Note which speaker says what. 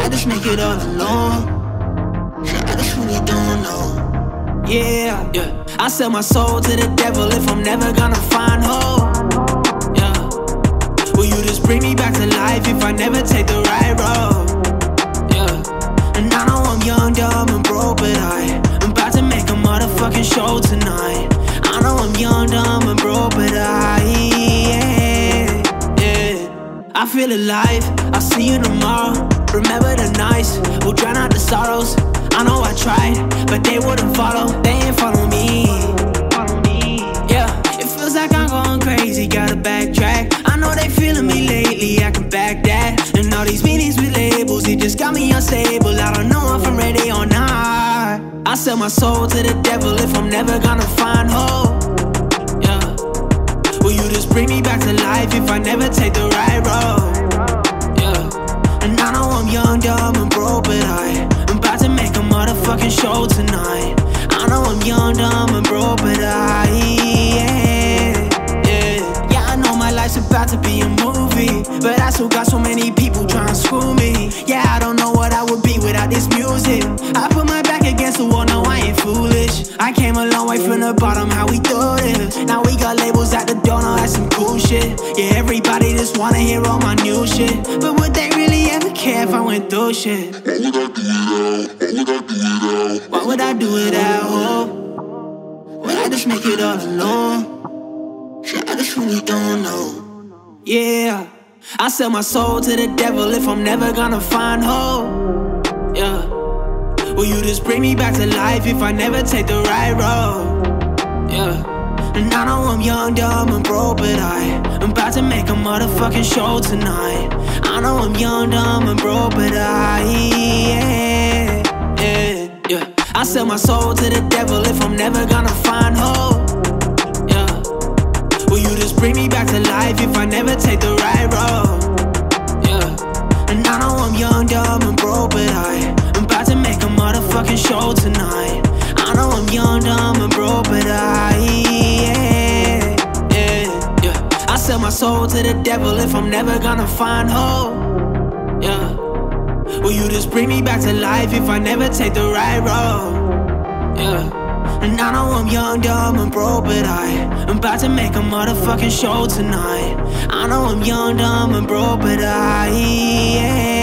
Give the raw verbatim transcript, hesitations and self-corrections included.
Speaker 1: I just make it all alone. Yeah, I just really don't know. Yeah, yeah. I sell my soul to the devil if I'm never gonna find hope. Yeah. Will you just bring me back to life if I never take the right road? Yeah. And I know I'm young, dumb, and broke, but I am about to make a motherfucking show tonight. I know I'm young, dumb, and broke, but I, yeah, yeah. I feel alive, I'll see you tomorrow. Remember the nights, we'll drown out the sorrows. I know I tried, but they wouldn't follow. They ain't follow me. Yeah, it feels like I'm going crazy, gotta backtrack. I know they feeling me lately, I can back that. And all these meetings with labels, it just got me unstable. I don't know if I'm ready or not. I sell my soul to the devil if I'm never gonna find hope. Yeah. Will you just bring me back to life if I never take the right road? Yeah. And I know I'm young, dumb, and broke, but I am about to make a motherfucking show tonight. I know I'm young, dumb, and broke, but I, yeah, yeah. Yeah, I know my life's about to be a movie, but I still got so many people trying to screw me. Yeah, I don't know what I would be without this music. I put my back against the wall, no, I ain't foolish. I came a long way from the bottom, how we do this. Now we got labels at the door, now that's some cool shit. Yeah, everybody just wanna hear all my new shit, but would they really ever care if I went through shit? What would I do without hope? Would I just make it all alone? Yeah, I just really don't know. Yeah, I sell my soul to the devil if I'm never gonna find hope. Yeah. Will you just bring me back to life if I never take the right road? Yeah. And I know I'm young, dumb, and broke, but I am about to make a motherfucking show tonight. I know I'm young, dumb, and broke, but I, yeah, yeah, yeah. I sell my soul to the devil if I'm never gonna find hope. Yeah. Will you just bring me back to life if I never take the right road? Yeah. And I know I'm young, dumb, and broke, but I am about to make a motherfucking show tonight. I know I'm young, dumb, and broke, but I, yeah, yeah, yeah. I sell my soul to the devil if I'm never gonna find hope. Yeah. Will you just bring me back to life if I never take the right road? Yeah. And I know I'm young, dumb, and broke, but I am about to make a motherfucking show tonight. I know I'm young, dumb, and broke, but I, yeah.